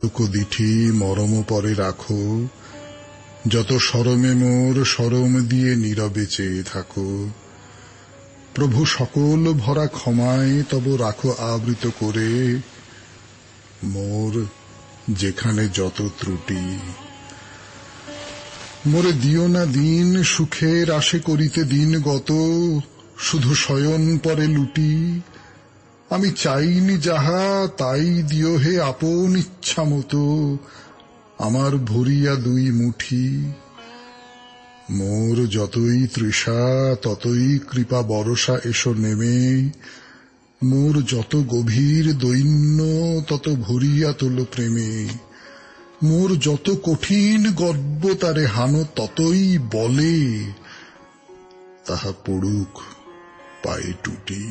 দিঠি মরম পরে রাখো, যত শরমে মোর শরম দিয়ে নীরবে চেয়ে থাকো। প্রভু সকল ভরা ক্ষমায় তব রাখো আবৃত করে, মোর যেখানে যত ত্রুটি। মোরে দিও না দিন সুখের আশে করিতে দিন গত, শুধু শয়ন পরে লুটি। আমি চাইনি যাহা তাই দিও হে আপন ইচ্ছা মতো, আমার ভরিয়া দুই মুঠি। মোর যতই তৃষা ততই কৃপা বরষা এসো নেমে, মোর যত গভীর দৈন্য তত ভরিয়া তোল প্রেমে। মোর যত কঠিন গর্ব তারে হানো ততই বলে, তাহা পড়ুক পায়ে টুটি।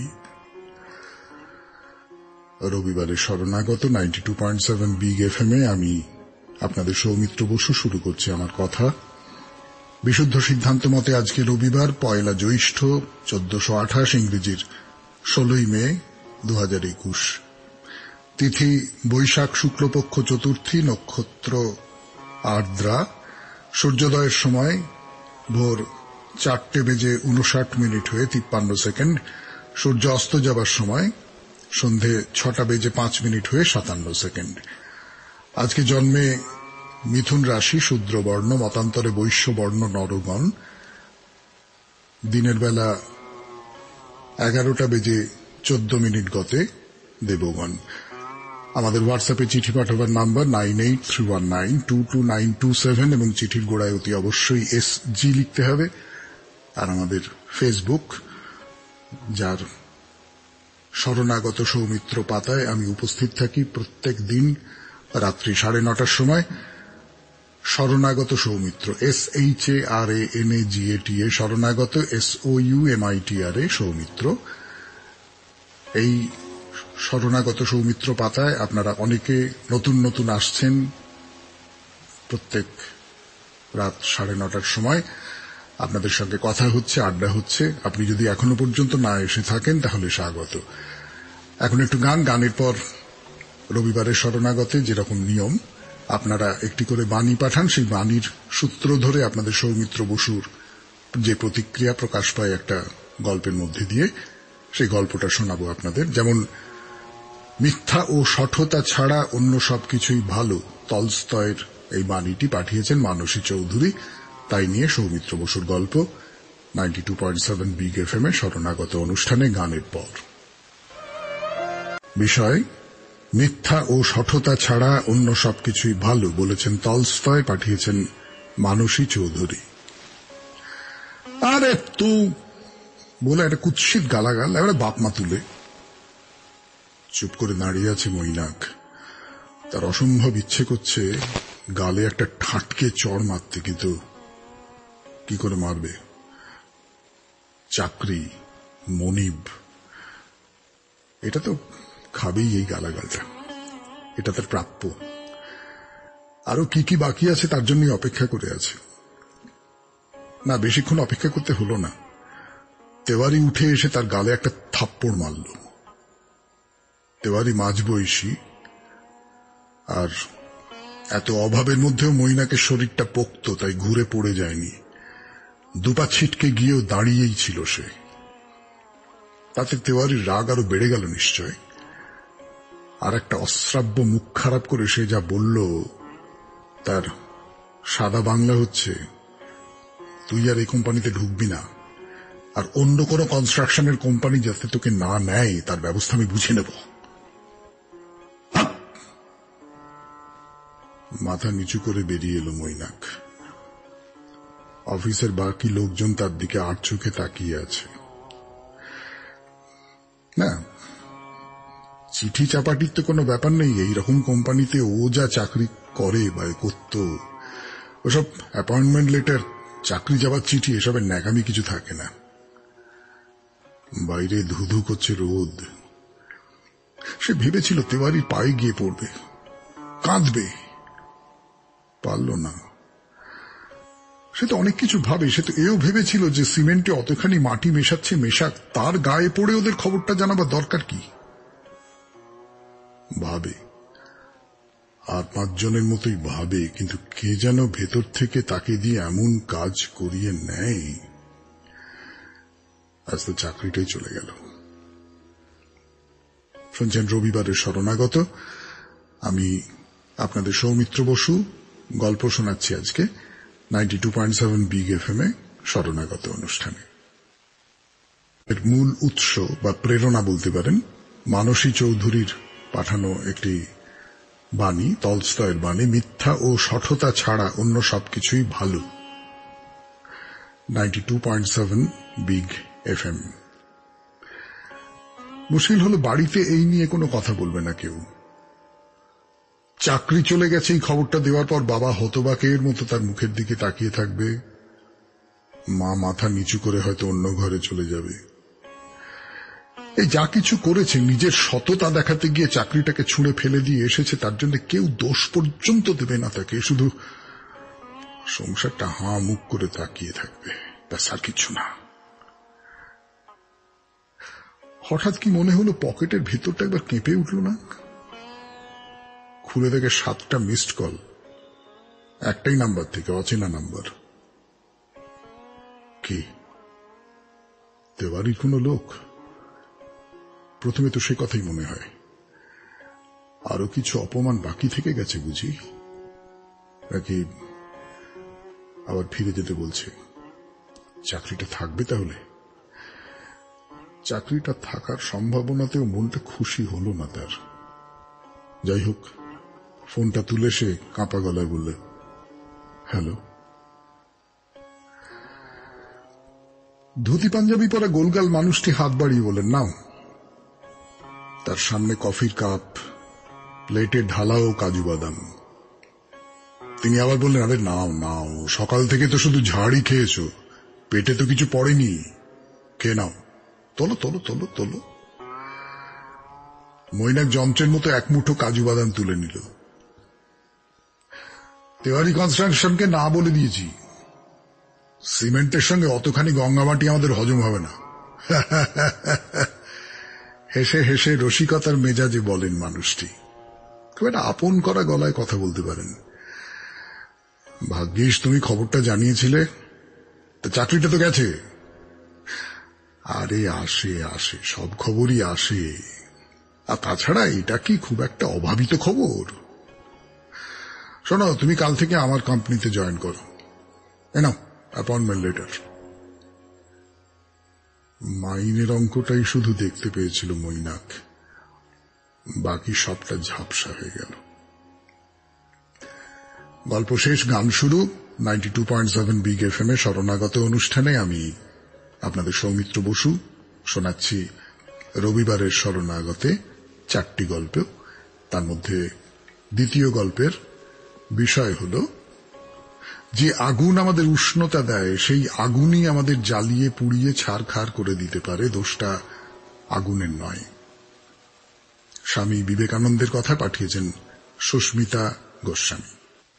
রবিবারের শরণাগত 92.7 বিগ এফএম এ আমি আপনাদের সৌমিত্র বসু শুরু করছি আমার কথা। বিশুদ্ধ সিদ্ধান্ত মতে আজকে রবিবার 1 জ্যৈষ্ঠ 1428, ইংরেজির 16 মে 2021। তিথি বৈশাখ শুক্লপক্ষ চতুর্থী, নক্ষত্র আর্দ্রা। সূর্যোদয়ের সময় ভোর 4:59 হয়ে 53 সেকেন্ড। সূর্য অস্ত যাবার সময় সন্ধে 6:05 হয়ে 57 সেকেন্ড। আজকে জন্মে মিথুন রাশি, শূদ্রবর্ণ, মতান্তরে বৈশ্যবর্ণ নরগণ। দিনের বেলা 11:14 গতে দেবগণ। আমাদের হোয়াটসঅ্যাপে চিঠি পাঠাবার নাম্বার 9831922927 এবং চিঠির গোড়ায় অতি অবশ্যই SG লিখতে হবে। আর আমাদের ফেসবুক, যার শরণাগত সৌমিত্র পাতায় আমি উপস্থিত থাকি প্রত্যেক দিন রাত্রি 9:30টার সময়। শরণাগত সৌমিত্র, SHARANAGATA, শরণাগত SOUMITRA, সৌমিত্র। এই শরণাগত সৌমিত্র পাতায় আপনারা অনেকে নতুন নতুন আসছেন। প্রত্যেক রাত 9:30টার সময় আপনাদের সঙ্গে কথা হচ্ছে, আড্ডা হচ্ছে। আপনি যদি এখনো পর্যন্ত না এসে থাকেন তাহলে স্বাগত। এখন একটু গানের পর রবিবারের শরণাগতে যেরকম নিয়ম, আপনারা একটি করে বাণী পাঠান। সেই বাণীর সূত্র ধরে আপনাদের সৌমিত্র বসুর যে প্রতিক্রিয়া প্রকাশ পায় একটা গল্পের মধ্যে দিয়ে, সেই গল্পটা শোনাবো আপনাদের। যেমন মিথ্যা ও সঠতা ছাড়া অন্য সবকিছুই ভালো, তলস্তয়ের এই বাণীটি পাঠিয়েছেন মানসী চৌধুরী। তাই নিয়ে সৌমিত্র বসুর গল্প 92.7 বিগ এফএম এ শরণাগত অনুষ্ঠানে গানের পর। বিষয় মিথ্যা ও সঠতা ছাড়া অন্য সবকিছুই ভালো, বলেছেন তলস্তয়, পাঠিয়েছেন মানসী চৌধুরী। আরে তো বলে একটা কুৎসিত গালাগাল, এবারে বাপমা তুলে। চুপ করে দাঁড়িয়ে আছে মৈনাক। তার অসম্ভব ইচ্ছে করছে গালে একটা ঠাটকে চড় মারতে, কিন্তু কি করে মারবে? চাকরি, মনিব, এটা তো খাবেই এই গালাগালটা। এটা তার প্রাপ্য। আরো কি কি বাকি আছে তার জন্যই অপেক্ষা করে আছে। না, বেশিক্ষণ অপেক্ষা করতে হলো না। তেওয়ারি উঠে এসে তার গালে একটা থাপ্পড় মারল। তেওয়ারি মাঝবয়সী, আর এত অভাবের মধ্যেও মৈনাকের শরীরটা পোক্ত, তাই ঘুরে পড়ে যায়নি। দুপা ছিটকে গিয়েও দাঁড়িয়েই ছিল সে। তাতে তেওয়ারির রাগ আরো বেড়ে গেল নিশ্চয়। আর একটা অশ্রাব্য মুখ খারাপ করে সে যা বলল, তার সাদা বাংলা হচ্ছে, তুই আর এই কোম্পানিতে ঢুকবি না, আর অন্য কোনো কনস্ট্রাকশনের কোম্পানি যাতে তোকে না নেয় তার ব্যবস্থা আমি বুঝে নেব। মাথা নিচু করে বেরিয়ে এলো মৈনাক। অফিসের বাকি লোকজন তার দিকে আর চোখে তাকিয়ে আছে। না, চিঠি চাপাটির তো কোনো ব্যাপার নেই। এইরকম কোম্পানিতে ও যা চাকরি করে বা করত, ওসব অ্যাপয়েন্টমেন্ট লেটার, চাকরি যাবার চিঠি, এসবের ন্যাকামি কিছু থাকে না। বাইরে ধুধু করছে রোদ। সে ভেবেছিল তেওয়ারির পায়ে গিয়ে পড়বে, কাঁদবে, পারল না। সে তো অনেক কিছু ভাবে। সে তো এও ভেবেছিল যে সিমেন্টে অতখানি মাটি মেশাচ্ছে, মেশাক, তার গায়ে পড়ে ওদের খবরটা জানাবার দরকার কি। ভাবে, আর 5 জনের মতোই ভাবে, কিন্তু কে যেন ভেতর থেকে তাকে দিয়ে এমন কাজ করিয়ে নেয়, আজ তো চাকরিটাই চলে গেল। শুনছেন রবিবারের শরণাগত। আমি আপনাদের সৌমিত্র বসু গল্প শোনাচ্ছি আজকে 92.7 বিগ এফএম-এ শরণাগত অনুষ্ঠানে। এর মূল উৎস বা প্রেরণা বলতে পারেন মানসী চৌধুরীর পাঠানো একটি বাণী, তলস্তয়ের বাণী, মিথ্যা ও সঠতা ছাড়া অন্য সবকিছুই ভালো। 92.7 বিগ এফএম। মুশকিল হলো বাড়িতে এই নিয়ে কোনো কথা বলবে না কেউ। চাকরি চলে গেছে এই খবরটা দেওয়ার পর বাবা হতবাকের মতো তার মুখের দিকে তাকিয়ে থাকবে, মা মাথা নিচু করে হয়তো অন্য ঘরে চলে যাবে। এই যা কিছু করেছে নিজের সততা দেখাতে গিয়ে চাকরিটাকে ছুঁড়ে ফেলে দিয়ে এসেছে, তার জন্য কেউ দোষ পর্যন্ত দেবে না তাকে, শুধু সংসারটা হাঁ মুখ করে তাকিয়ে থাকবে, ব্যাস আর কিছু না। হঠাৎ কি মনে হলো পকেটের ভেতরটা একবার কেঁপে উঠল না? খুলে দেখে 7টা মিসড কল, একটাই নাম্বার থেকে, অচেনা নাম্বার। কি দেওয়ারই কোনো লোক? প্রথমে তো সে কথাই মনে হয়। আরো কিছু অপমান বাকি থেকে গেছে বুঝি, নাকি আবার ফিরে যেতে বলছে? চাকরিটা থাকবে তাহলে? চাকরিটা থাকার সম্ভাবনাতেও মনটা খুশি হলো না তার। যাই হোক, ফোনটা তুলে সে কাঁপা গলায় বলল, হ্যালো। ধুতি পাঞ্জাবি পরা গোলগাল মানুষটি হাত বাড়িয়ে বলেন, নাও। তার সামনে কফির কাপ, প্লেটে ঢালাও কাজু বাদাম। তিনি আবার বললেন, আরে নাও নাও, সকাল থেকে তো শুধু ঝাড়ই খেয়েছো, পেটে তো কিছু পড়েনি, খেয়ে নাও, তোলো তোলো তোলো তোলো। মৈনাক যন্ত্রের মতো এক মুঠো কাজু বাদাম তুলে নিল। তেওয়ারি কনস্ট্রাকশনকে না বলে দিয়েছি, সিমেন্টের সঙ্গে অতখানি গঙ্গামাটি আমাদের হজম হবে না। হেসে হেসে রসিকতার মেজাজে বলেন মানুষটি। খুব একটা আপন করা গলায় কথা বলতে পারেন। ভাগ্যিস তুমি খবরটা জানিয়েছিলে, তা চাকরিটা তো গেছে। আরে আসে আসে, সব খবরই আসে। আর তাছাড়া এটা কি খুব একটা অভাবিত খবর? শোনো, তুমি কাল থেকে আমার কোম্পানিতে জয়েন করো, নাও অ্যাপয়েন্টমেন্ট লেটার। মাইনের অঙ্কটাই শুধু দেখতে পেয়েছিল মৈনাক, বাকি সবটা ঝাপসা হয়ে গেল। গল্প শেষ, গান শুরু। 92.7 বিগ এফএম-এ শরণাগত অনুষ্ঠানে আমি আপনাদের সৌমিত্র বসু শোনাচ্ছি রবিবারের শরণাগতে 4টি গল্প। তার মধ্যে দ্বিতীয় গল্পের বিষয় হল, যে আগুন আমাদের উষ্ণতা দেয়, সেই আগুনই আমাদের জ্বালিয়ে পুড়িয়ে ছারখার করে দিতে পারে, দোষটা আগুনের নয়। স্বামী বিবেকানন্দের কথা পাঠিয়েছেন সুস্মিতা গোস্বামী।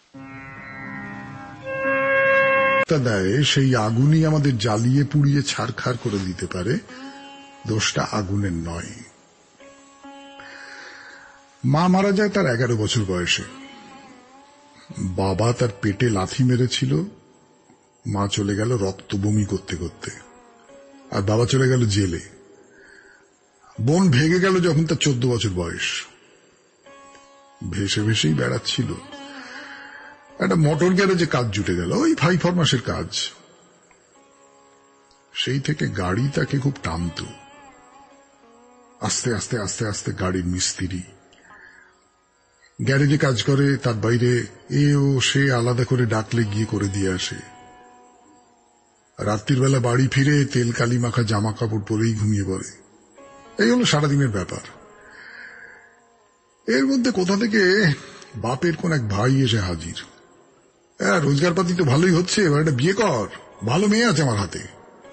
দেয় সেই আগুনই আমাদের জ্বালিয়ে পুড়িয়ে ছারখার করে দিতে পারে, দোষটা আগুনের নয়। মা মারা যায় তার 11 বছর বয়সে। বাবা তার পেটে লাথি মেরেছিল, মা চলে গেল রক্ত বমি করতে করতে, আর বাবা চলে গেল জেলে। বোন ভেগে গেল যখন তার 14 বছর বয়স। ভেসে ভেসেই বেড়াচ্ছিল। একটা মোটর গ্যারেজে কাজ জুটে গেল, ওই 5 মাসের কাজ। সেই থেকে গাড়ি তাকে খুব টানত। আস্তে আস্তে আস্তে আস্তে গাড়ির মিস্ত্রি। গ্যারেজে কাজ করে, তার বাইরে এ ও সে আলাদা করে ডাকলে গিয়ে করে দিয়ে আসে। রাত্রির বেলা বাড়ি ফিরে তেল কালি মাখা জামা কাপড় পরেই ঘুমিয়ে পড়ে। এই হলো সারাদিনের ব্যাপার। এর মধ্যে কোথা থেকে বাপের কোন এক ভাই এসে হাজির। রোজগার পাতি তো ভালোই হচ্ছে, এবার একটা বিয়ে কর, ভালো মেয়ে আছে আমার হাতে।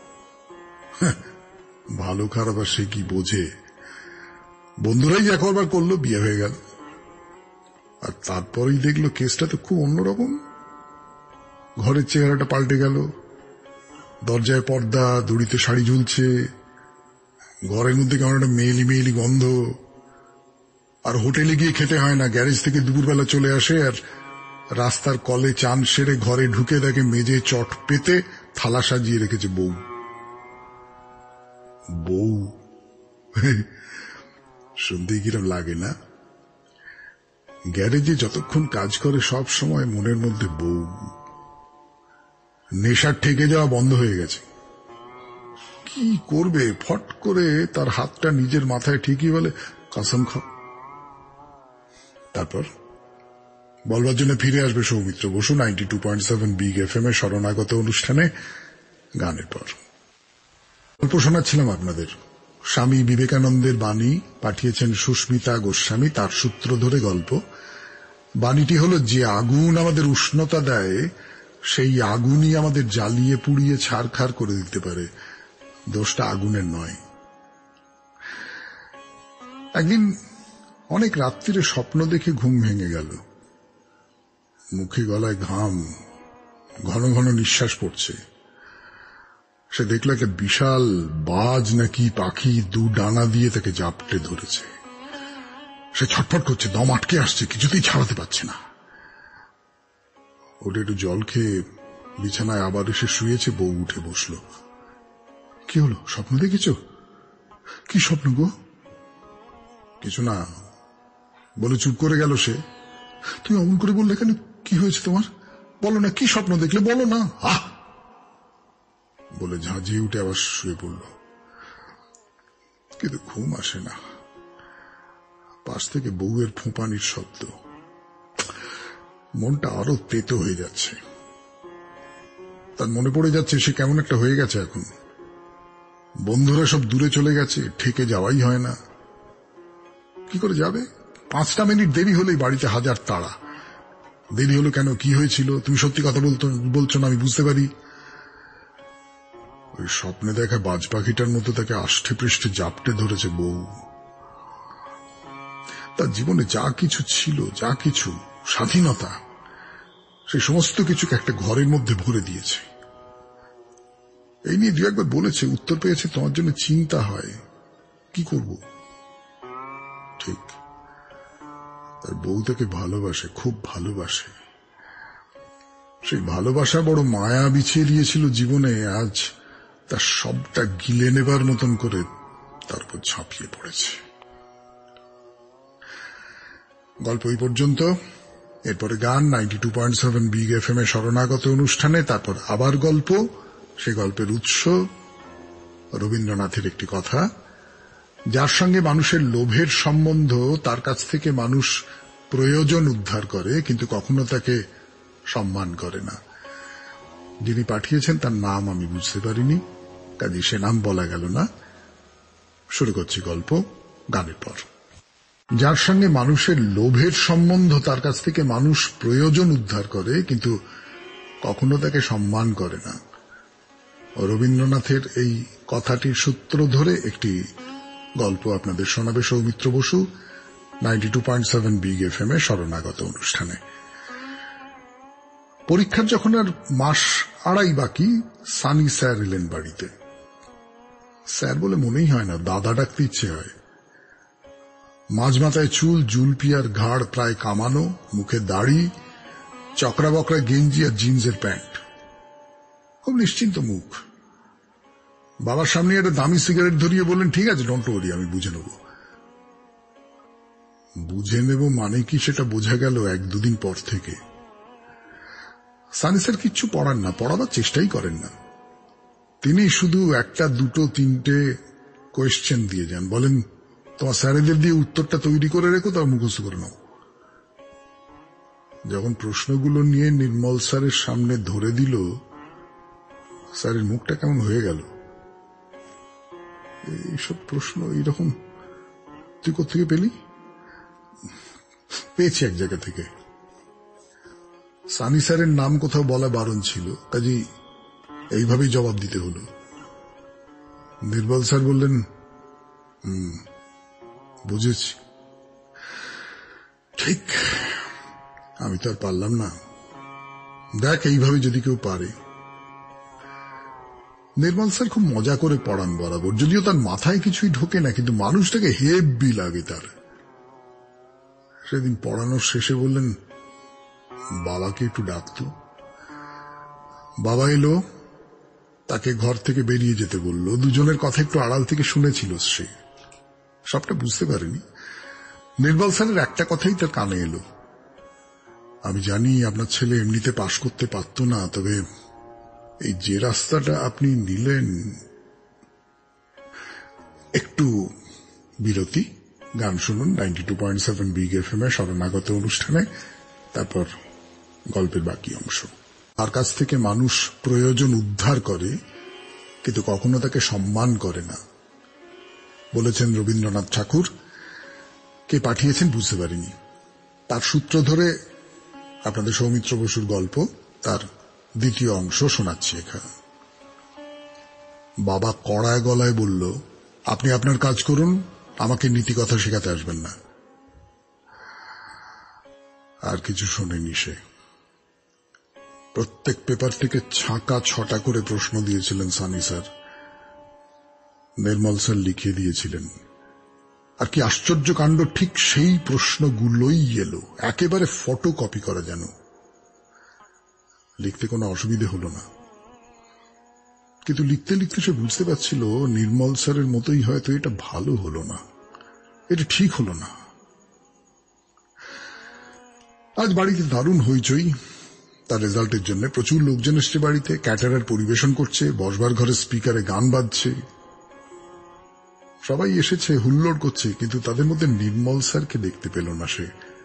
ভালো খারাপ আর সে কি বোঝে? বন্ধুরাই যা করবার করলো, বিয়ে হয়ে গেল। আর তারপরেই দেখলো কেসটা তো খুব অন্যরকম। ঘরের চেহারাটা পাল্টে গেল, দরজায় পর্দা, দড়িতে শাড়ি ঝুলছে, ঘরের মধ্যে কেমন একটা মেয়েলি মেয়েলি গন্ধ। আর হোটেলে গিয়ে খেতে হয় না, গ্যারেজ থেকে দুপুরবেলা চলে আসে আর রাস্তার কলে চান সেরে ঘরে ঢুকে দেখে মেজে চট পেতে থালা সাজিয়ে রেখেছে বউ। বউ শুনতেই কিরম লাগে না? গ্যারেজে যতক্ষণ কাজ করে সব সময় মনের মধ্যে বউ। নেশার ঠেকে যাওয়া বন্ধ হয়ে গেছে। কি করবে? ফট করে তার হাতটা নিজের মাথায় ঠিকই বলে, কসম খাও। তারপর বলবার জন্য ফিরে আসবে সৌমিত্র বসু 92.7 বিগ এফএম এর শরণাগত অনুষ্ঠানে গানের পর। গল্প শোনাচ্ছিলাম আপনাদের। স্বামী বিবেকানন্দের বাণী পাঠিয়েছেন সুস্মিতা গোস্বামী, তার সূত্র ধরে গল্প। বাণীটি হল, যে আগুন আমাদের উষ্ণতা দেয় সেই আগুনই আমাদের জ্বালিয়ে পুড়িয়ে ছারখার করে দিতে পারে, দোষটা আগুনের নয়। একদিন অনেক রাত্রিরে স্বপ্ন দেখে ঘুম ভেঙে গেল। মুখে গলায় ঘাম, ঘন ঘন নিঃশ্বাস পড়ছে। সে দেখল একটা বিশাল বাজ নাকি পাখি দু ডানা দিয়ে তাকে জাপটে ধরেছে। সে ছটফট করছে, দম আটকে আসছে, কিছুতেই ছাড়াতে পারছে না। ওটা একটু জল খেয়ে বিছানায় আবার এসে শুয়েছে। বউ উঠে বসল। কি হলো? স্বপ্ন দেখেছ? কি স্বপ্ন গো? কিছু না বলে চুপ করে গেল সে। তুমি অমন করে বললে কেন? কি হয়েছে তোমার? বলো না, কি স্বপ্ন দেখলে? বলো না। আহ বলে ঝাঁঝিয়ে উঠে আবার শুয়ে পড়ল। কিন্তু ঘুম আসে না। পাশ থেকে বউয়ের ফুঁপানির শব্দ। মনটা আরো তেতো হয়ে যাচ্ছে। তার মনে পড়ে যাচ্ছে সে কেমন একটা হয়ে গেছে এখন। বন্ধুরা সব দূরে চলে গেছে, ঠেকে যাওয়াই হয় না। কি করে যাবে? 5টা মিনিট দেরি হলেই বাড়িতে হাজার তাড়া। দেরি হলো কেন? কি হয়েছিল? তুমি সত্যি কথা বলছো না, আমি বুঝতে পারি। ওই স্বপ্নে দেখা বাজ পাখিটার মতো তাকে আষ্টে পৃষ্ঠে জাপটে ধরেছে বউ। তার জীবনে যা কিছু ছিল, যা কিছু স্বাধীনতা, সেই সমস্ত কিছুকে একটা ঘরের মধ্যে ভরে দিয়েছে। এই নিয়ে দু একবার বলেছে, উত্তর পেয়েছে, তোমার জন্য চিন্তা হয়, কি করব। ঠিক, তার বউ তাকে ভালোবাসে, খুব ভালোবাসে। সেই ভালোবাসা বড় মায়া বিছিয়ে দিয়েছিল জীবনে। আজ তার সবটা গিলে নেবার মতন করে তার উপর ঝাঁপিয়ে পড়েছে। গল্প এই পর্যন্ত। এরপরে গান 92.7 বিগ এফএম এর শরণাগত অনুষ্ঠানে। তারপর আবার গল্প। সে গল্পের উৎস রবীন্দ্রনাথের একটি কথা, যার সঙ্গে মানুষের লোভের সম্বন্ধ, তার কাছ থেকে মানুষ প্রয়োজন উদ্ধার করে কিন্তু কখনো তাকে সম্মান করে না। যিনি পাঠিয়েছেন তার নাম আমি বুঝতে পারিনি, কাজে সে নাম বলা গেল না। শুরু করছি গল্প গানের পর। যার সঙ্গে মানুষের লোভের সম্বন্ধ, তার কাছ থেকে মানুষ প্রয়োজন উদ্ধার করে কিন্তু কখনো তাকে সম্মান করে না। রবীন্দ্রনাথের এই কথাটির সূত্র ধরে একটি গল্প আপনাদের শোনাবে সৌমিত্র বসু 92.7 বিগ এফএম এর শরণাগত অনুষ্ঠানে। পরীক্ষার যখন আর মাস আড়াই বাকি, সানি স্যার এলেন বাড়িতে। স্যার বলে মনেই হয় না, দাদা ডাকতে ইচ্ছে হয়। মাঝ মাথায় চুল, জুলপিয়ার ঘাড় প্রায় কামানো, মুখে দাড়ি, চকরা বকরা গেঞ্জি আর জিন্সের প্যান্ট। খুব নিশ্চিন্ত মুখ। বাবার সামনে একটা দামি সিগারেট ধরিয়ে বললেন, ঠিক আছে, ডোন্ট ওয়ারি, আমি বুঝে নেব। বুঝে নেব মানে কি সেটা বোঝা গেল 1-2 দিন পর থেকে। সানি স্যার কিচ্ছু পড়ান না, পড়াবার চেষ্টাই করেন না। তিনি শুধু 1, 2, 3 কোয়েশ্চেন দিয়ে যান, বলেন তোমার স্যারেদের দিয়ে উত্তরটা তৈরি করে রেখো, তার মুখস্থ করে নাও। যখন প্রশ্নগুলো নিয়ে নির্মল স্যারের সামনে ধরে দিল, স্যারের মুখটা কেমন হয়ে গেল। এইসব প্রশ্ন এইরকম তুই কোত্থেকে পেলি? পেয়েছি এক জায়গা থেকে। সানি স্যারের নাম কোথাও বলা বারণ ছিল, কাজেই এইভাবেই জবাব দিতে হলো। নির্মল স্যার বললেন, বুঝেছি। ঠিক, আমি তো আর পারলাম না। দেখ, এইভাবে যদি কেউ পারে। নির্মল স্যার খুব মজা করে পড়ান বরাবর, যদিও তার মাথায় কিছুই ঢোকে না, কিন্তু মানুষটাকে হেব্বি লাগে তার। সেদিন পড়ানোর শেষে বললেন, বাবাকে একটু ডাকতো। বাবা এলো, তাকে ঘর থেকে বেরিয়ে যেতে বলল। দুজনের কথা একটু আড়াল থেকে শুনেছিল সে, সবটা বুঝতে পারেনি। নির্মল স্যারের একটা কথাই তার কানে এলো, আমি জানি আপনার ছেলে এমনিতে পাশ করতে পারত না, তবে এই যে রাস্তাটা আপনি নিলেন। একটু বিরতি, গান শুনুন 92.7 বিগ এফএম এ শরণাগত অনুষ্ঠানে, তারপর গল্পের বাকি অংশ। তার কাছ থেকে মানুষ প্রয়োজন উদ্ধার করে, কিন্তু কখনো তাকে সম্মান করে না, বলেছেন রবীন্দ্রনাথ ঠাকুর। কে পাঠিয়েছেন বুঝতে পারিনি। তার সূত্র ধরে আপনাদের সৌমিত্র বসুর গল্প, তার দ্বিতীয় অংশ শোনাচ্ছি এখানে। বাবা কড়ায় গলায় বলল, আপনি আপনার কাজ করুন, আমাকে নীতি কথা শেখাতে আসবেন না। আর কিছু শোনেনি সে। প্রত্যেক পেপার থেকে ছাঁকা 6টা করে প্রশ্ন দিয়েছিলেন সানি স্যার, নির্মল স্যার লিখিয়ে দিয়েছিলেন। আর কি আশ্চর্য কাণ্ড, ঠিক সেই প্রশ্নগুলোই এলো, একেবারে ফটো কপি করা যেন। লিখতে কোনো অসুবিধে হলো না, কিন্তু লিখতে লিখতে সে বুঝতে পারছিল নির্মল স্যারের মতোই হয়তো এটা ভালো হলো না, এটা ঠিক হলো না। আজ বাড়িতে দারুণ হইচই তার রেজাল্টের জন্য। প্রচুর লোকজন এসছে বাড়িতে, ক্যাটারার পরিবেশন করছে, বসবার ঘরে স্পিকারে গান বাজছে, সবাই এসেছে, হুল্লোড় করছে, কিন্তু তাদের মধ্যে নির্মল স্যারকে দেখতে পেল না সে।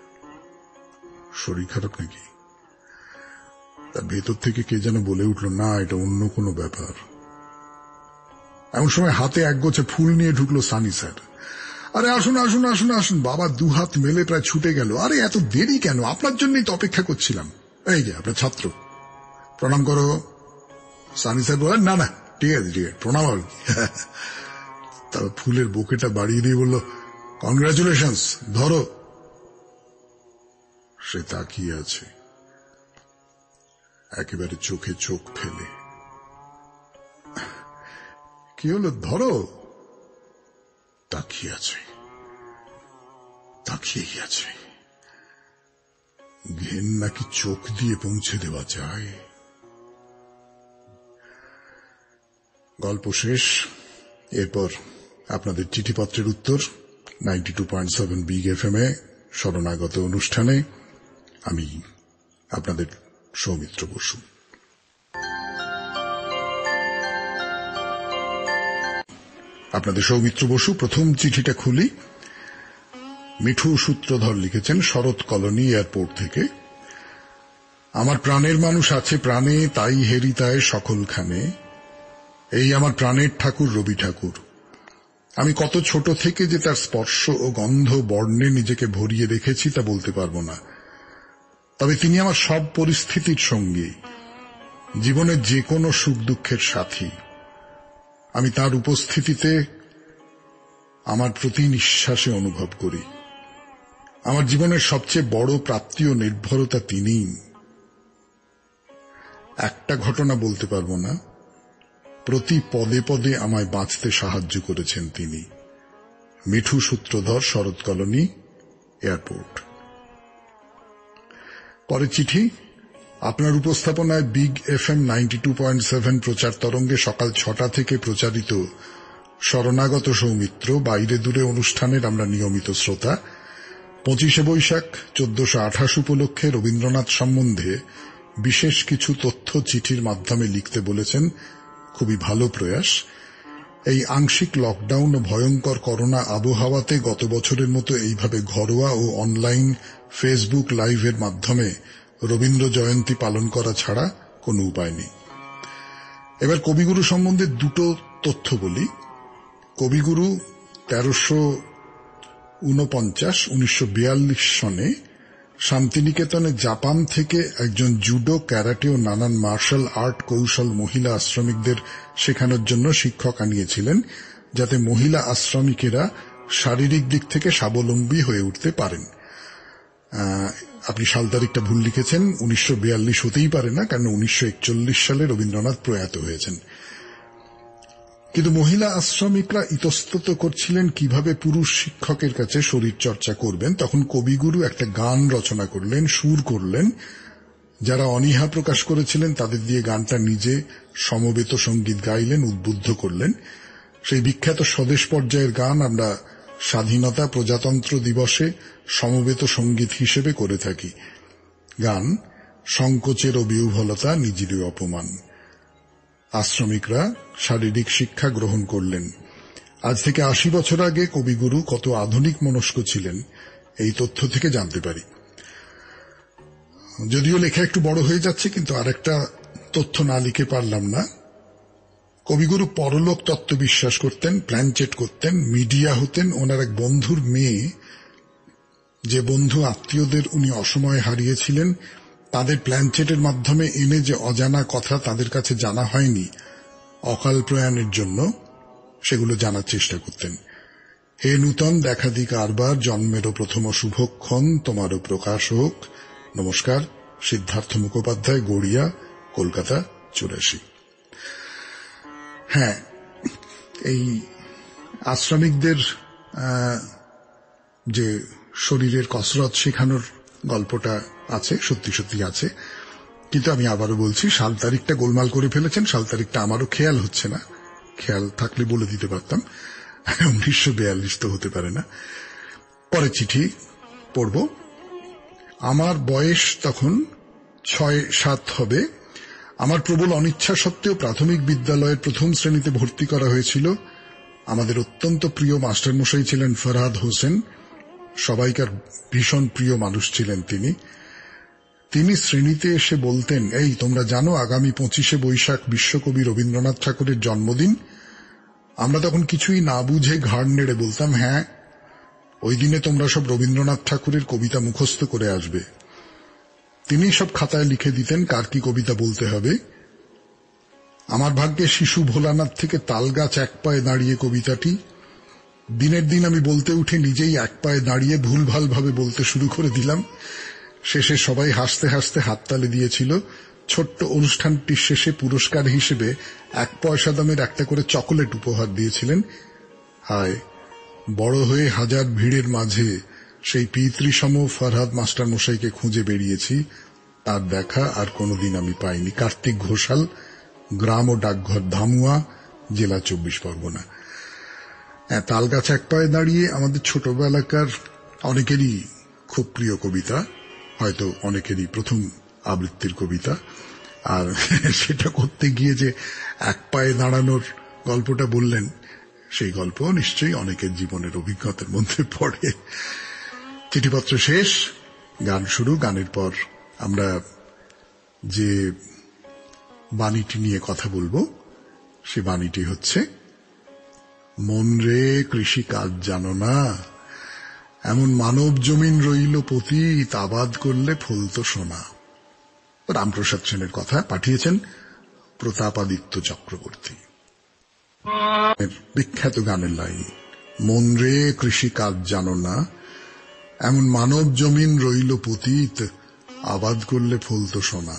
শরীর খারাপ নাকি? তার ভেতর থেকে কে যেন বলে উঠল, না, এটা অন্য কোনো ব্যাপার। এমন সময় হাতে একগোছা ফুল নিয়ে ঢুকলো সানি স্যার। আরে আসুন আসুন আসুন আসুন। বাবা দুহাত মেলে প্রায় ছুটে গেল। আরে এত দেরি কেন? আপনার জন্যই তো অপেক্ষা করছিলাম। এই যে আপনার ছাত্র, প্রণাম করো। সানি স্যার বলেন, না না ঠিক আছে ঠিক আছে, প্রণাম আর কি। তারপর ফুলের বুকেটা বাড়িয়ে দিয়ে বলল, কংগ্রাচুলেশনস, ধরো। সে তাকিয়ে আছে, একেবারে চোখে চোখ ফেলে। কি হলো? ধরো। তাকিয়ে আছে, তাকিয়েই আছে। ঘেন নাকি চোখ দিয়ে পৌঁছে দেওয়া যায়? গল্প শেষ। এরপর আপনাদের চিঠিপত্রের উত্তর 92.7 বিগ এফএম এ শরণাগত অনুষ্ঠানে। আমি আপনাদের সৌমিত্র বসু। আপনাদের সৌমিত্র বসু। প্রথম চিঠিটা খুলি। মিঠু সূত্রধর লিখেছেন শরৎ কলোনি এয়ারপোর্ট থেকে। আমার প্রাণের মানুষ আছে প্রাণে, তাই হেরিতায় সকলখানে। এই আমার প্রাণের ঠাকুর রবি ঠাকুর। আমি কত ছোট থেকে যে তার স্পর্শ ও গন্ধ বর্ণে নিজেকে ভরিয়ে রেখেছি তা বলতে পারবো না। তবে তিনি আমার সব পরিস্থিতির সঙ্গী, জীবনের যে কোনো সুখ দুঃখের সাথী। আমি তার উপস্থিতিতে আমার প্রতি নিঃশ্বাসে অনুভব করি। আমার জীবনের সবচেয়ে বড় প্রাপ্তি ও নির্ভরতা তিনিই। একটা ঘটনা বলতে পারবো না, প্রতি পদে পদে আমায় বাঁচতে সাহায্য করেছেন তিনি। Mithu Sutradhar, Sharat colony airport. পরে চিঠি। আপনার উপস্থাপনায় বিগ এফএম 92.7 প্রচার তরঙ্গে সকাল 6টা থেকে প্রচারিত শরণাগত সৌমিত্র বাইরে দূরে অনুষ্ঠানের আমরা নিয়মিত শ্রোতা। 25শে বৈশাখ 1428 উপলক্ষে রবীন্দ্রনাথ সম্বন্ধে বিশেষ কিছু তথ্য চিঠির মাধ্যমে লিখতে বলেছেন, খুবই ভালো প্রয়াস। এই আংশিক লকডাউন ও ভয়ঙ্কর করোনা আবহাওয়াতে গত বছরের মতো এইভাবে ঘরোয়া ও অনলাইন ফেসবুক লাইভের মাধ্যমে রবীন্দ্র জয়ন্তী পালন করা ছাড়া কোনো উপায় নেই। এবার কবিগুরু সম্বন্ধে দুটো তথ্য বলি। কবিগুরু 1349 সনে শান্তিনিকেতনে জাপান থেকে একজন জুডো, ক্যারাটে ও নানান মার্শাল আর্ট কৌশল মহিলা আশ্রমিকদের শেখানোর জন্য শিক্ষক আনিয়েছিলেন, যাতে মহিলা আশ্রমিকেরা শারীরিক দিক থেকে স্বাবলম্বী হয়ে উঠতে পারেন। আপনি সাল তারিখটা ভুল লিখেছেন, 1942 হতেই পারে না, কারণ 1941 সালে রবীন্দ্রনাথ প্রয়াত হয়েছেন। কিন্তু মহিলা আশ্রমিকরা ইতস্তত করছিলেন কিভাবে পুরুষ শিক্ষকের কাছে শরীর চর্চা করবেন। তখন কবিগুরু একটা গান রচনা করলেন, সুর করলেন। যারা অনীহা প্রকাশ করেছিলেন তাদের দিয়ে গানটা নিজে সমবেত সঙ্গীত গাইলেন, উদ্বুদ্ধ করলেন। সেই বিখ্যাত স্বদেশ পর্যায়ের গান আমরা স্বাধীনতা প্রজাতন্ত্র দিবসে সমবেত সঙ্গীত হিসেবে করে থাকি। গান সংকোচের ও বিহ্বলতা, নিজেরই অপমান। আশ্রমিকরা শারীরিক শিক্ষা গ্রহণ করলেন। আজ থেকে ৮০ বছর আগে কবিগুরু কত আধুনিক মনস্ক ছিলেন এই তথ্য থেকে জানতে পারি। যদিও লেখা একটু বড় হয়ে যাচ্ছে, কিন্তু আরেকটা তথ্য না লিখে পারলাম না। কবিগুরু পরলোক তত্ত্ব বিশ্বাস করতেন, প্ল্যানচেট করতেন, মিডিয়া হতেন। ওনার এক বন্ধুর মেয়ে, যে বন্ধু আত্মীয়দের উনি অসময়ে হারিয়েছিলেন, তাদের প্ল্যানচেটের মাধ্যমে এনে যে অজানা কথা তাদের কাছে জানা হয়নি অকাল প্রয়াণের জন্য, সেগুলো জানার চেষ্টা করতেন। হে নূতন দেখা দিক আরবার, জন্মেরও প্রথম শুভক্ষণ তোমারও প্রকাশ হোক। নমস্কার, সিদ্ধার্থ মুখোপাধ্যায়, গড়িয়া, কলকাতা, ৮৪। হ্যাঁ, এই আশ্রমিকদের যে শরীরের কসরত শেখানোর গল্পটা আছে, সত্যি সত্যি আছে। কিন্তু আমি আবারও বলছি, সাল তারিখটা গোলমাল করে ফেলেছেন। সাল তারিখটা আমারও খেয়াল হচ্ছে না, খেয়াল থাকলে বলে দিতে পারতাম। ১৯৪২ তো হতে পারে না। পরে চিঠি পড়ব। আমার বয়স তখন ৬-৭ হবে। আমার প্রবল অনিচ্ছা সত্ত্বেও প্রাথমিক বিদ্যালয়ের প্রথম শ্রেণীতে ভর্তি করা হয়েছিল। আমাদের অত্যন্ত প্রিয় মাস্টারমশাই ছিলেন ফরহাদ হোসেন। সবাইকার ভীষণ প্রিয় মানুষ ছিলেন তিনি। তিনি শ্রেণীতে এসে বলতেন, এই তোমরা জানো আগামী ২৫শে বৈশাখ বিশ্বকবি রবীন্দ্রনাথ ঠাকুরের জন্মদিন? আমরা তখন কিছুই না বুঝে ঘাড় নেড়ে বলতাম, হ্যাঁ, ওই দিনে তোমরা সব রবীন্দ্রনাথ ঠাকুরের কবিতা মুখস্থ করে আসবে। তিনি সব খাতায় লিখে দিতেন কার কি কবিতা বলতে হবে। আমার ভাগ্যে শিশু ভোলানাথ থেকে তালগাছ এক পায়ে দাঁড়িয়ে কবিতাটি। দিনের দিন আমি বলতে উঠে নিজেই এক পায়ে দাঁড়িয়ে ভুলভাল ভাবে বলতে শুরু করে দিলাম। শেষে সবাই হাসতে হাসতে হাততালি দিয়েছিল। ছোট্ট অনুষ্ঠানটির শেষে পুরস্কার হিসেবে ১ পয়সা দামের একটা করে চকোলেট উপহার দিয়েছিলেন। হায়, বড় হয়ে হাজার ভিড়ের মাঝে সেই পিতৃসম ফরহাদ মাস্টার মশাইকে খুঁজে বেরিয়েছি। তার দেখা আর কোনোদিন আমি পাইনি। কার্তিক ঘোষাল, গ্রাম ও ডাকঘর ধামুয়া, জেলা ২৪ পরগনা। তালগাছ এক পায়ে দাঁড়িয়ে আমাদের ছোটবেলাকার অনেকেরই খুব প্রিয় কবিতা, হয়তো অনেকেরই প্রথম আবৃত্তির কবিতা। আর সেটা করতে গিয়ে যে এক পায়ে দাঁড়ানোর গল্পটা বললেন, সেই গল্প নিশ্চয়ই অনেকের জীবনের অভিজ্ঞতার মধ্যে পড়ে। চিঠিপত্র শেষ, গান শুরু। গানের পর আমরা যে বাণীটি নিয়ে কথা বলবো, সে বাণীটি হচ্ছে, মন রে কৃষি কাজ জানো না, এমন মানব জমিন রইল পতিত, আবাদ করলে ফলতো সোনা। রামপ্রসাদ সেনের কথা, পাঠিয়েছেন প্রতাপাদিত্য চক্রবর্তী। বিখ্যাত গানের লাইন, মন রে কৃষি কাজ জানো না, এমন মানব জমিন রইল পতিত, আবাদ করলে ফলতো সোনা।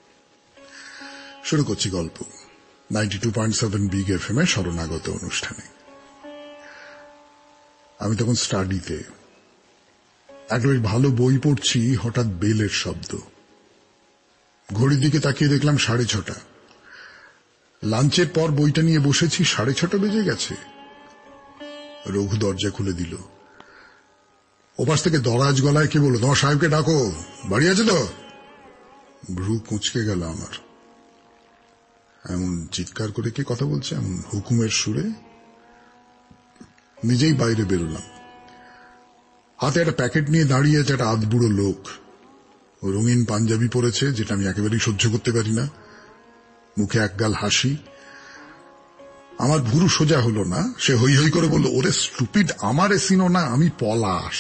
শুরু করছি গল্প 92.7 বিগ এফএম এ শরণাগত অনুষ্ঠানে। আমি তখন স্টাডিতে একটা ভালো বই পড়ছি, হঠাৎ বেলের শব্দ। ঘড়ির দিকে তাকিয়ে দেখলাম 6:30। লাঞ্চের পর বইটা নিয়ে বসেছি, 6:30 বেজে গেছে। রঘু দরজা খুলে দিল। ওপাশ থেকে দরাজ গলায় কে বলল, তোমার সাহেবকে ডাকো, বাড়ি আছে তো? ভ্রু কুঁচকে গেল আমার। এমন চিৎকার করে কে কথা বলছে, এমন হুকুমের সুরে? নিজেই বাইরে বেরোলাম। হাতে একটা প্যাকেট নিয়ে দাঁড়িয়ে আছে একটা আধবুড়ো লোক। রঙিন পাঞ্জাবি পরেছে, যেটা আমি একেবারেই সহ্য করতে পারি না। মুখে একগাল হাসি। আমার ভুরু সোজা হলো না। সে হই হই করে বলল, ওরে স্টুপিড, আমারে চিনো না, আমি পলাশ।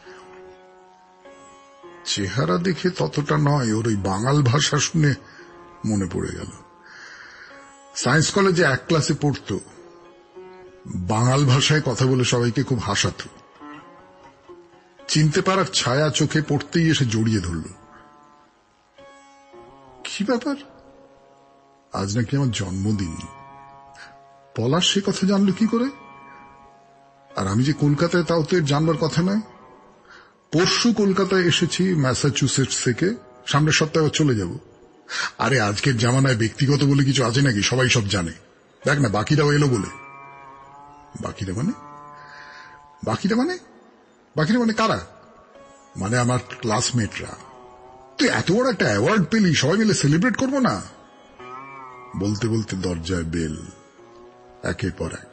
চেহারা দেখে ততটা নয়, ওর ওই বাঙাল ভাষা শুনে মনে পড়ে গেল। সায়েন্স কলেজে এক ক্লাসে পড়তো, বাঙাল ভাষায় কথা বলে সবাইকে খুব হাসাত। চিনতে পারার ছায়া চোখে পড়তেই এসে জড়িয়ে ধরল। কি ব্যাপার, আজ নাকি আমার জন্মদিন। পলাশ সে কথা জানলো কি করে? আর আমি যে কলকাতায়, তাও তো এর জানবার কথা নয়। পরশু কলকাতায় এসেছি ম্যাসাচুসেটস থেকে, সামনের সপ্তাহে চলে যাব। আরে আজকের জামানায় ব্যক্তিগত বলে কিছু আছে নাকি? সবাই সব জানে। দেখ না, বাকিরাও এলো বলে। বাকিরা মানে? বাকিরা মানে? বাকিরা মানে কারা? মানে আমার ক্লাসমেটরা। তুই এত বড় একটা অ্যাওয়ার্ড পেলি, সবাই মিলে সেলিব্রেট করবো না? বলতে বলতে দরজায় বেল, একের পর এক।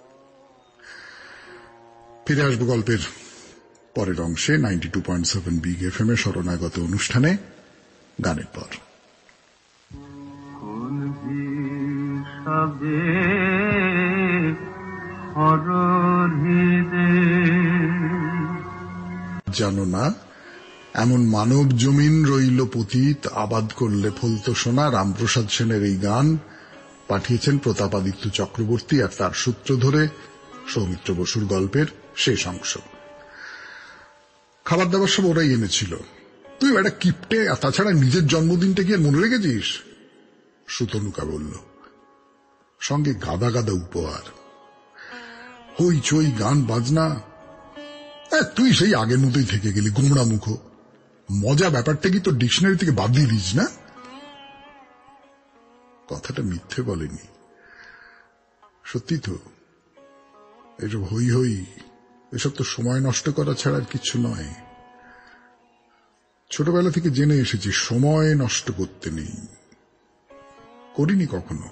ফিরে আসবো গল্পের পরের অংশে 92.7 বিগ এফএম এ শরণাগত অনুষ্ঠানে গানের পর। জানো না, এমন মানব জমিন রইল পতিত, আবাদ করলে ফলতো সোনা। রামপ্রসাদ সেনের এই গান পাঠিয়েছেন প্রতাপাদিত্য চক্রবর্তী, আর তার সূত্র ধরে সৌমিত্র বসুর গল্পের শেষ অংশ। খাবার দাবার সব ওরাই এনেছিল। তুই একটা কিপটে, আর তাছাড়া নিজের জন্মদিনটা কি আর মনে রেখেছিস? সুতনুকা বলল। সঙ্গে গাদা গাদা উপহার, হইচই, গান বাজনা। তুই সেই আগের মতোই থেকে গেলি, গোমড়া মুখো। মজা ব্যাপারটা কি তোর ডিকশনারি থেকে বাদ দিয়ে দিস না? কথাটা মিথ্যে বলেনি, সত্যি তো। এসব হই হই, এসব তো সময় নষ্ট করা ছাড়া আর কিছু নয়। ছোটবেলা থেকে জেনে এসেছি সময় নষ্ট করতে নেই, করিনি কখনো।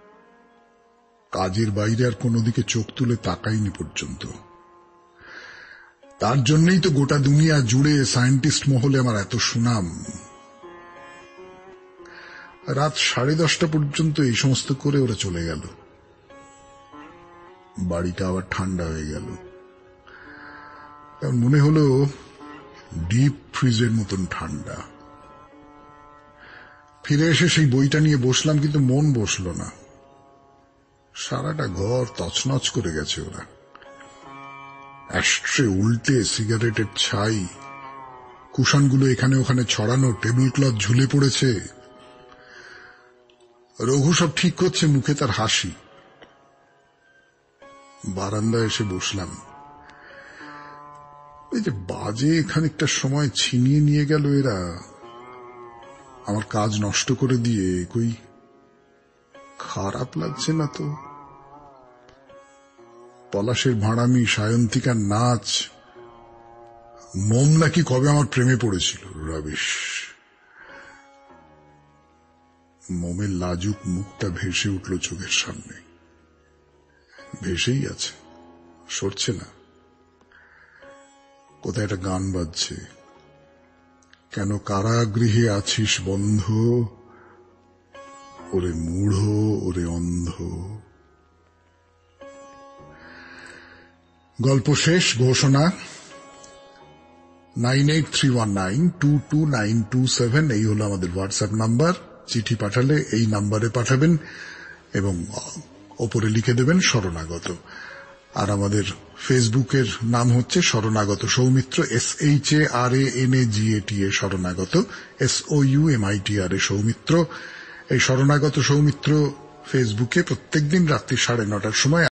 কাজের বাইরে আর কোনো দিকে চোখ তুলে তাকাইনি পর্যন্ত। তার জন্যই তো গোটা দুনিয়া জুড়ে সায়েন্টিস্ট মহলে আমার এত সুনাম। রাত 10:30 পর্যন্ত এই সমস্ত করে ওরা চলে গেল। বাড়িটা আবার ঠান্ডা হয়ে গেল। মনে হলো ডিপ ফ্রিজের মতন ঠান্ডা। ফিরে এসে সেই বইটা নিয়ে বসলাম, কিন্তু মন বসল না। সারাটা ঘর তছনছ করে গেছে ওরা। অ্যাশট্রে উল্টে, সিগারেটের ছাই, কুশনগুলো এখানে ওখানে ছড়ানো, টেবিল ক্লথ ঝুলে পড়েছে। রঘু সব ঠিক করছে, মুখে তার হাসি। বারান্দায় এসে বসলাম। এই যে বাজে খানিকটা সময় ছিনিয়ে নিয়ে গেল এরা, আমার কাজ নষ্ট করে দিয়ে। কই খারাপ লাগছে না তো? পলাশের ভাঁড়ামি, সায়ন্তিকার নাচ, মোম নাকি কবে আমার প্রেমে পড়েছিল। রবিশ। মোমের লাজুক মুখটা ভেসে উঠল চোখের সামনে। ভেসেই আছে, সরছে না। কোথায় একটা গান বাজছে, কেন কারাগৃহে আছিস বন্ধ, ওরে মূঢ়, ওরে অন্ধ। গল্প শেষ। ঘোষণা 9831922927, এই হলো আমাদের হোয়াটসঅ্যাপ নাম্বার। চিঠি পাঠালে এই নাম্বারে পাঠাবেন এবং ওপরে লিখে দেবেন শরণাগত। আর আমাদের ফেসবুকের নাম হচ্ছে শরণাগত সৌমিত্র, SHARANAGATA শরণাগত, SOUMITRA সৌমিত্র। এই শরণাগত সৌমিত্র ফেসবুকে প্রত্যেকদিন রাত্রি 9:30 সময়